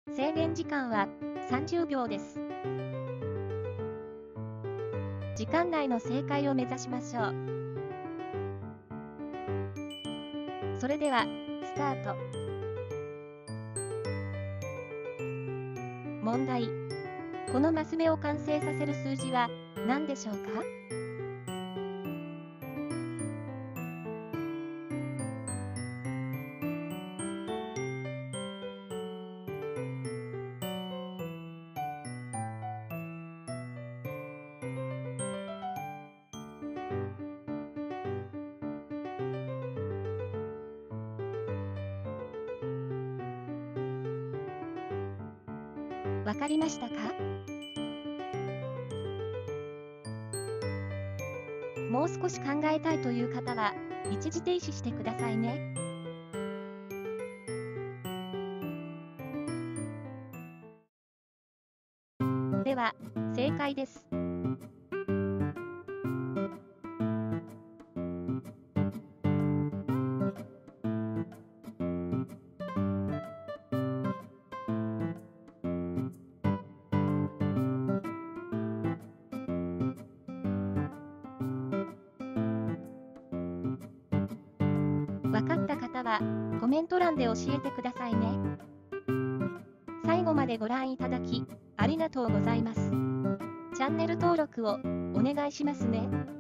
制限時間は30秒です。時間内の正解を目指しましょう。それでは、スタート。問題。このマス目を完成させる数字は何でしょうか？わかりましたか？もう少し考えたいという方は、一時停止してくださいね。では、正解です。わかった方は、コメント欄で教えてくださいね。最後までご覧いただき、ありがとうございます。チャンネル登録をお願いしますね。